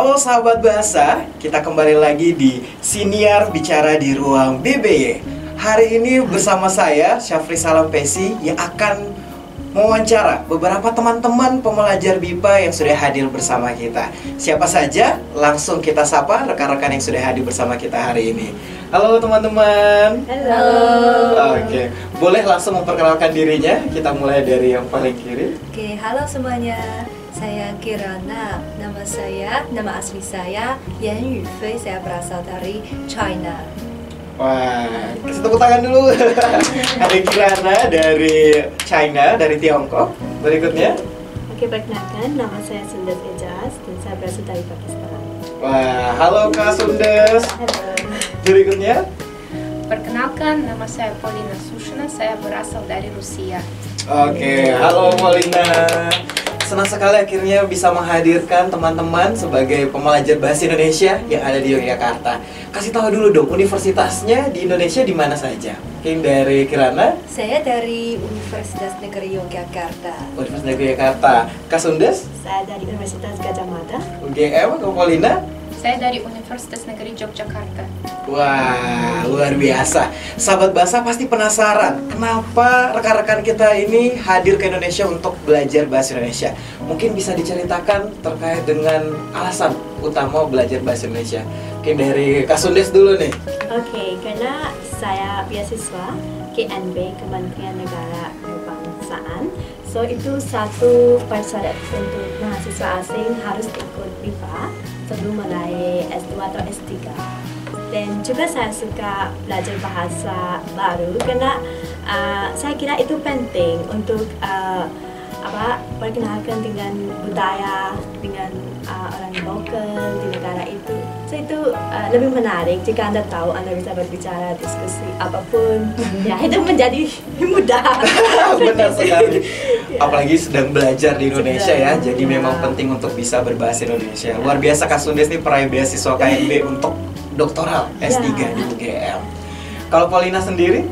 Halo sahabat bahasa, kita kembali lagi di Siniar Bicara di Ruang BBY. Hari ini bersama saya, Syafri Salampesi, yang akan mewawancara beberapa teman-teman pembelajar BIPA yang sudah hadir bersama kita. Siapa saja? Langsung kita sapa rekan-rekan yang sudah hadir bersama kita hari ini. Halo teman-teman. Halo. Oke, boleh langsung memperkenalkan dirinya. Kita mulai dari yang paling kiri. Oke, halo semuanya. Saya Kirana. Nama asli saya Yan Yufei. Saya berasal dari China. Wah, kasih tepuk tangan dulu. Ada Kirana dari China, dari Tiongkok. Berikutnya. Oke, perkenalkan, nama saya Sundes Ejaz dan saya berasal dari Pakistan. Wah, halo Kak Sundes. Halo. Berikutnya. Perkenalkan, nama saya Polina Sushina, saya berasal dari Rusia. Oke, halo Polina. Senang sekali akhirnya bisa menghadirkan teman-teman sebagai pembelajar bahasa Indonesia yang ada di Yogyakarta. Kasih tahu dulu dong, universitasnya di Indonesia di mana saja? Mungkin dari Kirana. Saya dari Universitas Negeri Yogyakarta. Universitas Negeri Yogyakarta. Kak Sundes. Saya dari Universitas Gajah Mada. UGM. Kak Polina. Saya dari Universitas Negeri Yogyakarta. Wah, luar biasa. Sahabat bahasa pasti penasaran kenapa rekan-rekan kita ini hadir ke Indonesia untuk belajar bahasa Indonesia. Mungkin bisa diceritakan terkait dengan alasan utama belajar bahasa Indonesia. Mungkin dari Kak Sundes dulu nih. Oke, karena saya beasiswa KNB, Kementerian Negara Kebangsaan. So, itu satu persyarat untuk mahasiswa asing harus ikut BIPA sebelum mulai S2 atau S3. Dan juga saya suka belajar bahasa baru karena saya kira itu penting untuk perkenalkan dengan budaya, dengan orang lokal di negara itu. So itu lebih menarik jika Anda tahu Anda bisa berbicara, diskusi apapun. Ya, itu menjadi mudah. Benar sekali. Apalagi sedang belajar di Indonesia ya, jadi memang penting untuk bisa berbahasa Indonesia. Luar biasa Kak Sundes nih peraih beasiswa KNB untuk doktoral S3 di UGM. Kalau Polina sendiri?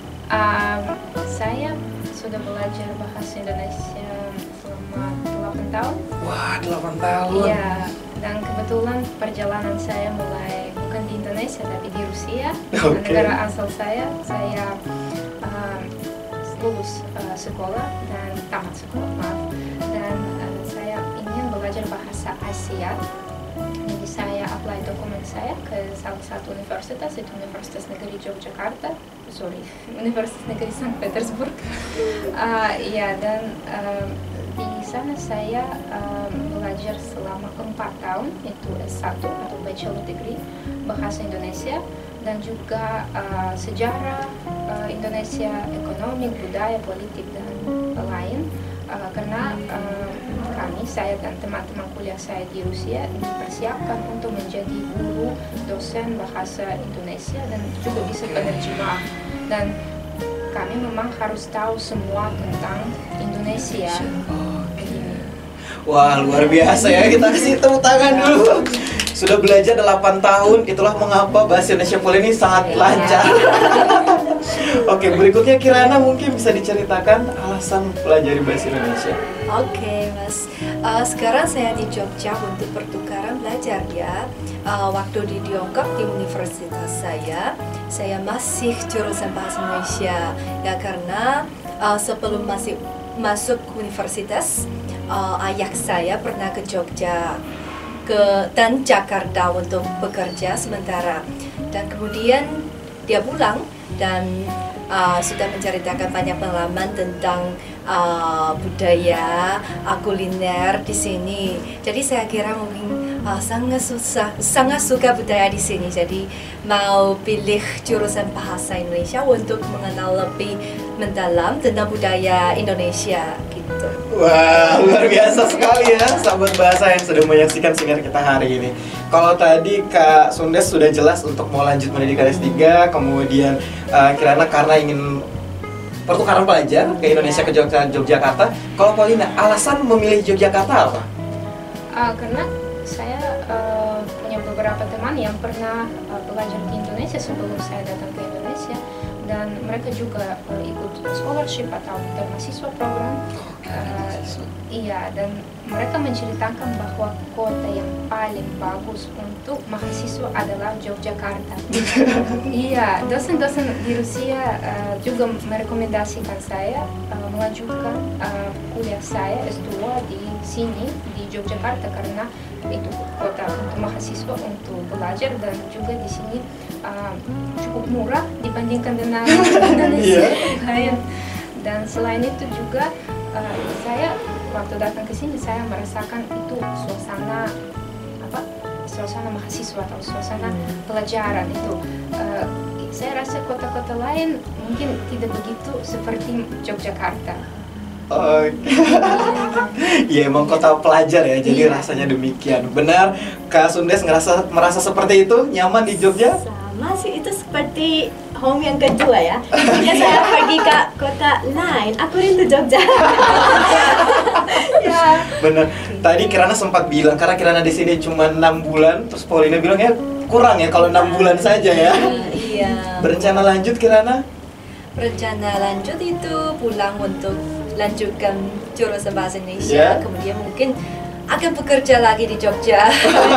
Saya sudah belajar bahasa Indonesia selama 8 tahun. Wah, 8 tahun. Iya, dan kebetulan perjalanan saya mulai bukan di Indonesia tapi di Rusia. Oke. Negara asal saya lulus sekolah dan tamat sekolah, maaf. Dan saya ingin belajar bahasa Asia. Jadi saya apply dokumen saya ke salah satu universitas, itu Universitas Negeri Yogyakarta, Universitas Negeri Sankt Petersburg. Ya, dan di sana saya belajar selama 4 tahun, itu S1 atau Bachelor Degree Bahasa Indonesia, dan juga sejarah Indonesia, ekonomi, budaya, politik, dan lain. Karena saya dan teman-teman kuliah saya di Rusia dipersiapkan untuk menjadi guru, dosen bahasa Indonesia, dan juga bisa penerjemah. Dan kami memang harus tahu semua tentang Indonesia. Wah, luar biasa ya, kita kasih tepuk tangan dulu. Sudah belajar 8 tahun, itulah mengapa bahasa Indonesia Poli ini sangat lancar. Oke, berikutnya Kirana mungkin bisa diceritakan alasan pelajari bahasa Indonesia. Oke, Mas. Sekarang saya di Jogja untuk pertukaran belajar ya. Waktu di Tiongkok di universitas saya masih jurusan bahasa Indonesia ya, karena sebelum masuk universitas, ayah saya pernah ke Jogja dan Jakarta untuk bekerja sementara, dan kemudian dia pulang dan sudah menceritakan banyak pengalaman tentang budaya, kuliner di sini. Jadi saya kira mungkin sangat suka budaya di sini. Jadi mau pilih jurusan bahasa Indonesia untuk mengenal lebih mendalam tentang budaya Indonesia gitu. Wah, luar biasa sekali ya sahabat bahasa yang sudah menyaksikan siniar kita hari ini. Kalau tadi Kak Sundes sudah jelas untuk mau lanjut pendidikan S3, kemudian Kirana karena ingin pertukaran pelajar ke Indonesia, ke Yogyakarta. Kalau Polina, alasan memilih Yogyakarta apa? Karena saya punya beberapa teman yang pernah belajar di Indonesia sebelum saya datang ke Indonesia. dan mereka juga ikut scholarship atau mahasiswa program. Iya, dan mereka menceritakan bahwa kota yang paling bagus untuk mahasiswa adalah Yogyakarta. Iya, dosen-dosen di Rusia juga merekomendasikan saya melanjutkan kuliah saya S2 di sini di Yogyakarta karena itu kota untuk mahasiswa untuk belajar, dan juga di sini cukup murah dibandingkan dengan Indonesia. Dan selain itu juga saya waktu datang ke sini saya merasakan itu suasana mahasiswa atau suasana pelajaran itu. Saya rasa kota-kota lain mungkin tidak begitu seperti Yogyakarta. Oh, ya emang kota pelajar ya, jadi rasanya demikian. Benar, Kak Sundes merasa seperti itu, nyaman di Jogja? Sama sih, itu seperti home yang kedua ya. Kemudian saya pergi ke kota lain, aku rindu Jogja. Ya. Benar. Tadi Kirana sempat bilang karena Kirana di sini cuma 6 bulan, terus Paulina bilang ya kurang ya kalau 6 bulan saja ya. Iya. Berencana lanjut Kirana? Rencana lanjut itu pulang untuk lanjutkan jurusan bahasa Indonesia, kemudian mungkin akan bekerja lagi di Jogja.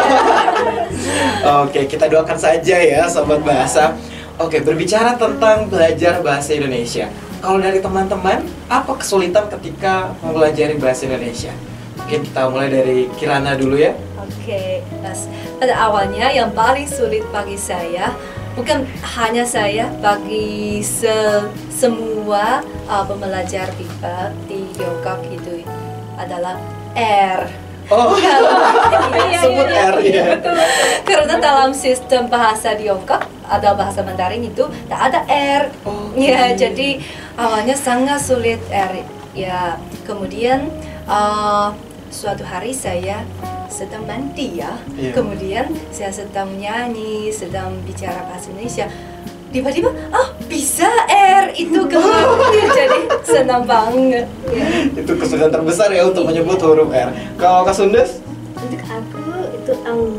Oke, kita doakan saja ya Sobat Bahasa. Oke, berbicara tentang belajar bahasa Indonesia, kalau dari teman-teman, apa kesulitan ketika mempelajari bahasa Indonesia? Mungkin kita mulai dari Kirana dulu ya. Oke, pada awalnya yang paling sulit bagi saya, bukan hanya saya, bagi semua pembelajar BIPA di Yogyakarta itu adalah R. Oh, sebut R ya. Karena dalam sistem bahasa di Yogyakarta ada bahasa Mandarin itu tak ada R. Ya, jadi awalnya sangat sulit R. Ya, kemudian suatu hari saya sedang mandi ya, kemudian saya sedang nyanyi, sedang bicara bahasa Indonesia, tiba-tiba bisa R itu keluar. Jadi senang banget ya. Itu kesulitan terbesar ya untuk menyebut huruf R. Kalau Kak Sundes? Untuk aku itu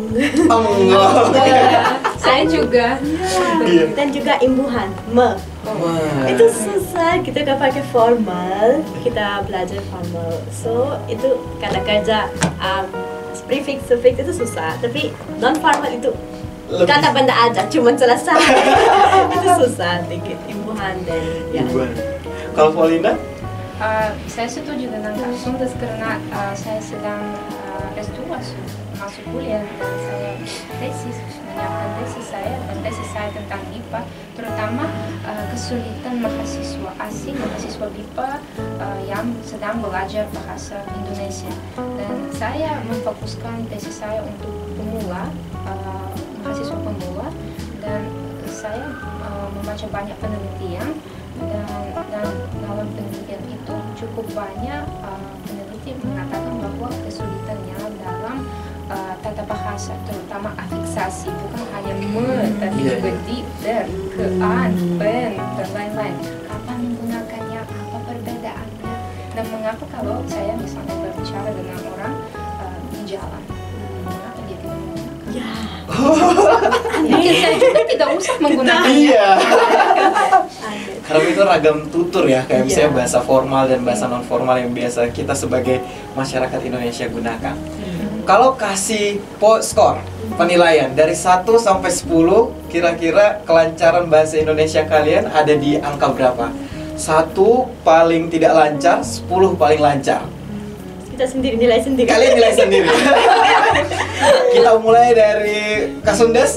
Saya juga. dan juga imbuhan itu susah, kita kan pakai formal, kita belajar formal, so itu kata kerja prefix suffix itu susah, tapi non formal itu kata benda aja cuma selesai. Itu susah dikit imbuhan dan ya. Kalau Paulina? Saya setuju dengan Kak Sundes karena saya sedang S2 masuk kuliah, dan saya menyiapkan tesis saya tentang BIPA, terutama kesulitan mahasiswa asing, mahasiswa BIPA yang sedang belajar bahasa Indonesia, dan saya memfokuskan tesis saya untuk mahasiswa pemula, dan saya membaca banyak penelitian, dan dalam penelitian itu cukup banyak peneliti mengatakan bahwa kesulitannya dalam tata bahasa, terutama afiksasi, bukan hanya tapi juga di, der, ke, an, ben, dan lain-lain. Kapan menggunakannya, apa perbedaannya, dan mengapa kalau saya misalnya berbicara dengan orang di jalan, mengapa dia tidak menggunakan? Mungkin saya juga tidak usah menggunakannya. Iya. Karena itu ragam tutur ya, kayak misalnya bahasa formal dan bahasa non formal yang biasa kita sebagai masyarakat Indonesia gunakan. Kalau kasih skor penilaian dari 1 sampai 10, kira-kira kelancaran bahasa Indonesia kalian ada di angka berapa? 1 paling tidak lancar, 10 paling lancar. Kita sendiri nilai sendiri. Kalian nilai sendiri. Kita mulai dari Kak Sundes.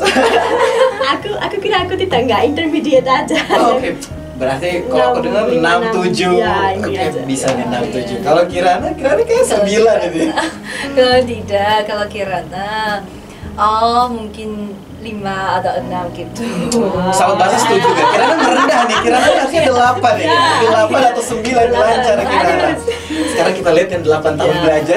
aku kira aku nggak intermediate aja. Oke. Berarti kalau aku dengar 6-7, bisa nih 6-7. Kalau Kirana kayak 9 ini. Kalau tidak, kalau Kirana, mungkin 5 atau 6 gitu. Sahabat bahasa setuju gak? Kirana merendah nih, Kirana harusnya 8 ya. 8 atau 9 lancar Kirana. Sekarang kita lihat yang 8 tahun belajar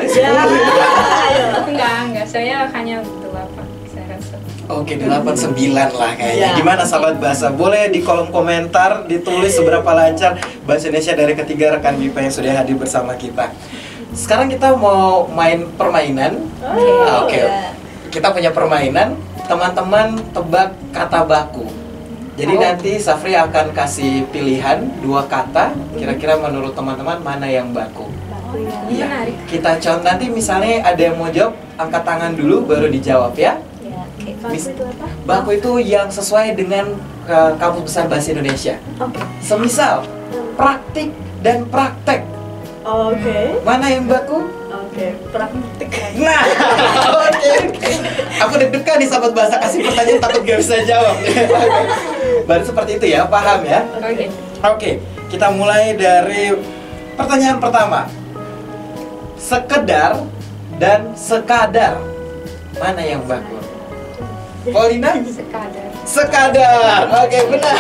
10. Enggak, saya hanya 8. Oke, 8-9 lah kayaknya. Gimana sahabat bahasa? Boleh di kolom komentar ditulis seberapa lancar bahasa Indonesia dari ketiga rekan BIPA yang sudah hadir bersama kita. Sekarang kita mau main permainan. Oke. Kita punya permainan, teman-teman tebak kata baku. Jadi nanti Safri akan kasih pilihan 2 kata, kira-kira menurut teman-teman mana yang baku. Baku ya. Iya. Menarik. Kita contoh nanti misalnya ada yang mau jawab, angkat tangan dulu baru dijawab ya. Ya, oke. Baku Mis- itu apa? Baku itu yang sesuai dengan Kamus Besar Bahasa Indonesia. Oke. Semisal praktik dan praktek. Oke. Mana yang baku? Oke. Praktik. Nah, oke. Aku deg-degan nih sahabat bahasa kasih pertanyaan takut gak bisa jawab. Baru seperti itu ya, paham ya? Oke. Oke, kita mulai dari pertanyaan pertama. Sekedar dan sekadar, mana yang baku? Paulina? Sekadar. Sekadar. Oke, benar.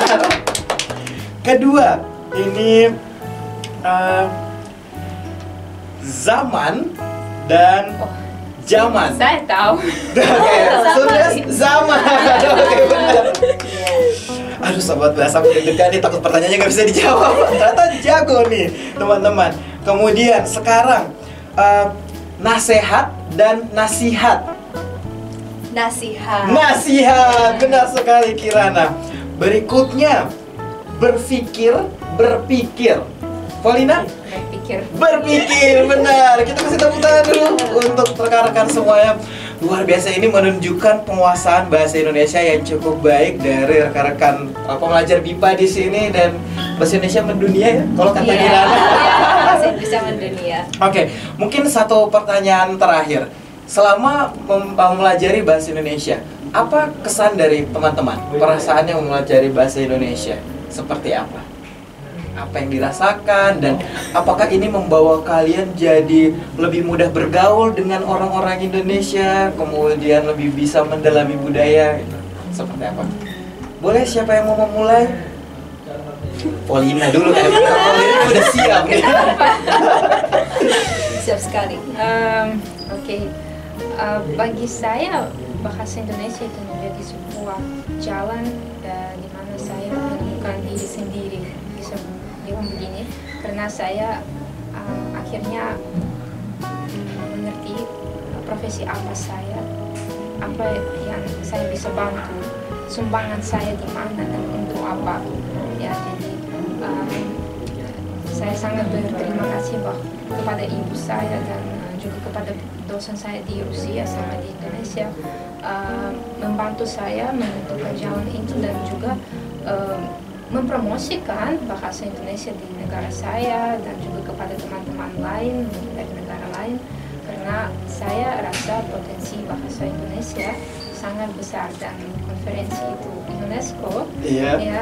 Kedua, ini zaman dan zaman. Saya tahu. Oke, sudah zaman. Oke, benar. Aduh, sobat bahasa deg-degan nih, takut pertanyaannya nggak bisa dijawab. Ternyata jago nih, teman-teman. Kemudian sekarang nasehat dan nasihat. Nasihat. Nasihat, benar sekali Kirana. Berikutnya berpikir, berpikir. Paulina? Berpikir. Berpikir, benar. Kita kasih tepuk tangan dulu untuk rekan-rekan semuanya. Luar biasa, ini menunjukkan penguasaan bahasa Indonesia yang cukup baik dari rekan-rekan pembelajar BIPA di sini dan bahasa Indonesia mendunia ya. Kalau kata Iya, Kirana. bahasa Indonesia mendunia. Oke, mungkin satu pertanyaan terakhir. Selama mempelajari bahasa Indonesia, apa kesan dari teman-teman? Perasaannya mempelajari bahasa Indonesia seperti apa? Apa yang dirasakan dan apakah ini membawa kalian jadi lebih mudah bergaul dengan orang-orang Indonesia, kemudian lebih bisa mendalami budaya gitu? Seperti apa? Boleh siapa yang mau memulai? Paulina dulu kan. Paulina udah siap nih. Siap sekali. Oke. Bagi saya bahasa Indonesia itu menjadi sebuah jalan di mana saya menemukan diri sendiri, bisa bilang begini, karena saya akhirnya mengerti profesi apa saya, apa yang saya bisa bantu, sumbangan saya di mana dan untuk apa. Ya, jadi saya sangat berterima kasih kepada ibu saya dan juga kepada dosen saya di Rusia sama di Indonesia, membantu saya menentukan jalan itu dan juga mempromosikan bahasa Indonesia di negara saya dan juga kepada teman-teman lain dari negara lain, karena saya rasa potensi bahasa Indonesia sangat besar dan konferensi itu UNESCO Iya. ya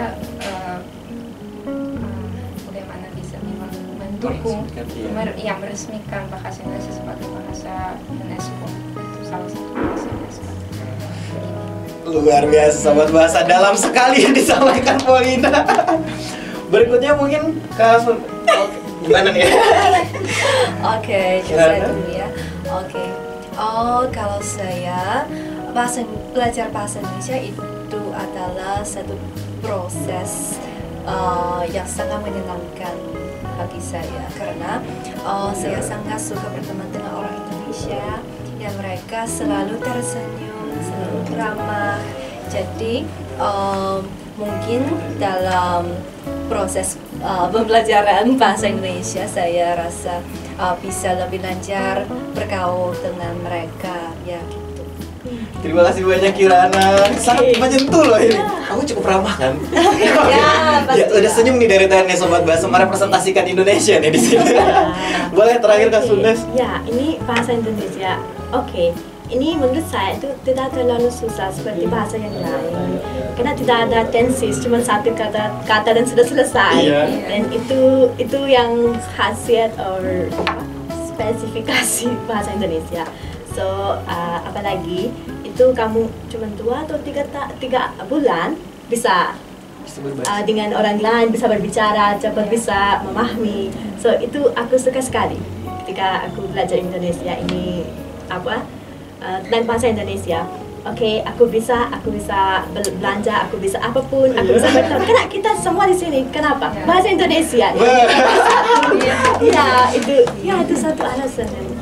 bagaimana bisa mendukung meresmikan bahasa Indonesia sebagai bahasa UNESCO, itu salah satu bahasa UNESCO. Luar biasa, sobat bahasa dalam sekali yang disampaikan Paulina. Berikutnya mungkin gimana nih? Oke, saya dulu ya. Oke. Oh, kalau saya belajar bahasa Indonesia itu adalah satu proses yang sangat menyenangkan bagi saya karena saya sangat suka berteman dengan orang Indonesia yang mereka selalu tersenyum, selalu ramah. Jadi mungkin dalam proses pembelajaran bahasa Indonesia saya rasa bisa lebih lancar bergaul dengan mereka ya gitu. Terima kasih banyak Kirana, sangat menyentuh loh ini. Kamu cukup ramah kan? Ya, pasti. Ya, udah senyum nih dari tadi sobat bahasa merepresentasikan Indonesia nih di sini. Boleh terakhir Kak Sundes? Ya, ini bahasa Indonesia. Oke. Ini menurut saya itu tidak terlalu susah seperti bahasa yang lain, karena tidak ada tenses, cuma satu kata dan sudah selesai. Iya. Dan itu yang khasiat atau spesifikasi bahasa Indonesia. So apalagi itu kamu cuma 2 atau 3 bulan bisa dengan orang lain, bisa berbicara cepat, bisa memahami. So itu aku suka sekali ketika aku belajar Indonesia ini tentang bahasa Indonesia. Oke, aku bisa belanja, aku bisa apapun, aku bisa bertemu. Karena kita semua di sini, kenapa? Bahasa Indonesia. Ya, itu satu alasan. Ya,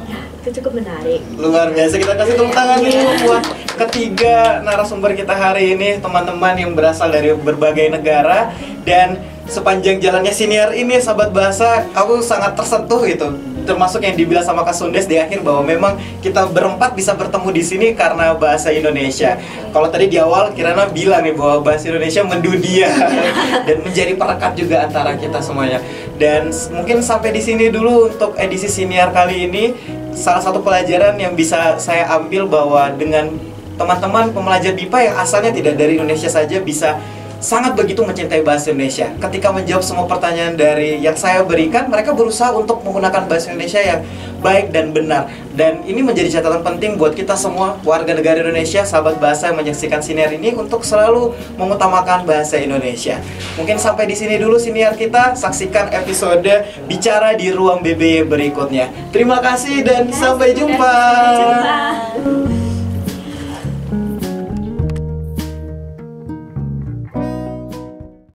itu cukup menarik. Luar biasa, kita kasih tepuk tangan dulu buat ketiga narasumber kita hari ini, teman-teman yang berasal dari berbagai negara. Dan sepanjang jalannya siniar ini, sahabat bahasa, aku sangat tersentuh gitu, termasuk yang dibilang sama Kak Sundes di akhir bahwa memang kita berempat bisa bertemu di sini karena bahasa Indonesia. Kalau tadi di awal Kirana bilang nih bahwa bahasa Indonesia mendunia dan menjadi perekat juga antara kita semuanya. Dan mungkin sampai di sini dulu untuk edisi siniar kali ini. Salah satu pelajaran yang bisa saya ambil bahwa dengan teman-teman pembelajar BIPA yang asalnya tidak dari Indonesia saja bisa sangat begitu mencintai bahasa Indonesia. Ketika menjawab semua pertanyaan dari yang saya berikan, mereka berusaha untuk menggunakan bahasa Indonesia yang baik dan benar. Dan ini menjadi catatan penting buat kita semua warga negara Indonesia, sahabat bahasa yang menyaksikan siniar ini untuk selalu mengutamakan bahasa Indonesia. Mungkin sampai di sini dulu siniar kita. Saksikan episode Bicara di Ruang BBY berikutnya. Terima kasih dan sampai jumpa. Sampai jumpa.